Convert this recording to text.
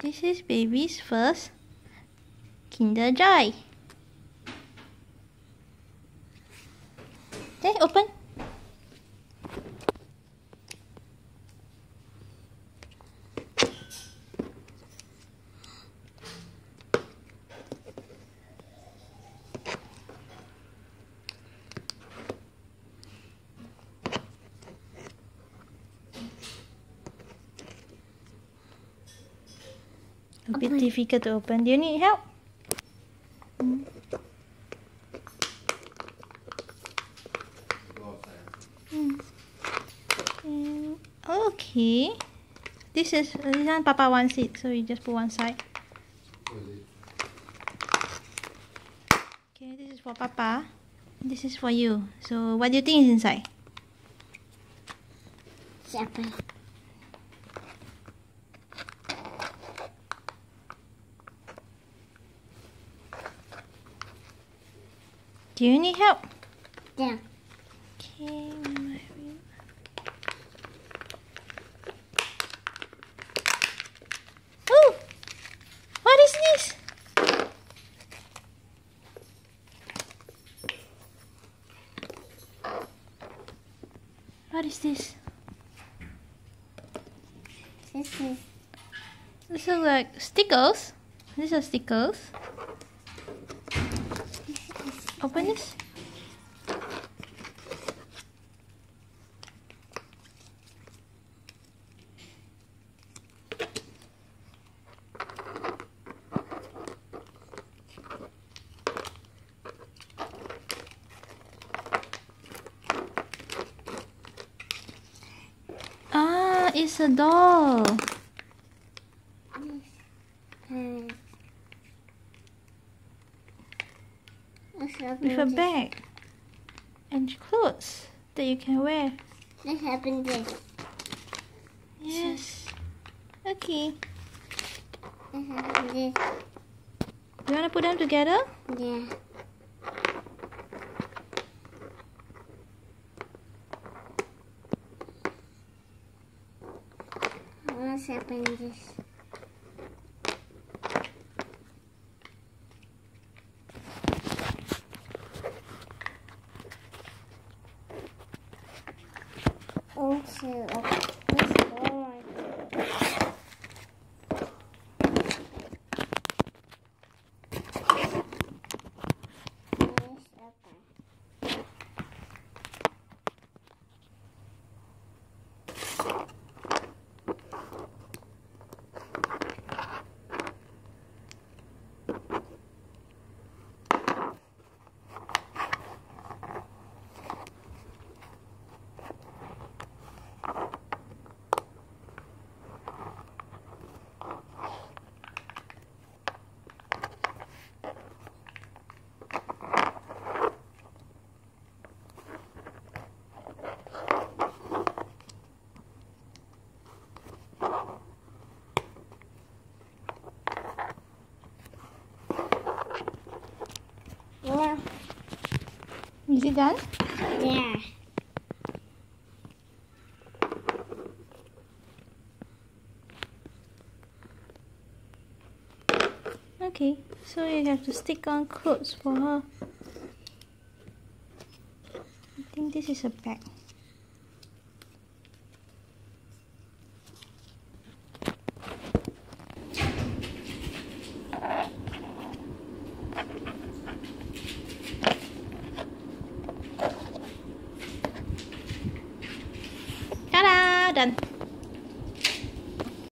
This is baby's first Kinder Joy. Okay, open. A bit difficult to open. Do you need help? Okay. This one Papa wants it, so you just put one side. Okay, this is for Papa. This is for you. So what do you think is inside? Supper. Do you need help? Yeah. Okay. Oh! What is this? What is this? These are like stickers. These are stickers. Open this. Ah, it's a doll. With a bag and clothes that you can wear. Let's open this. Yes. Okay. Let's open this. You wanna put them together? Yeah. Let's open this. Also, yeah. Is it done? Yeah. Okay, so you have to stick on clothes for her. I think this is a bag. Ta-da! Done.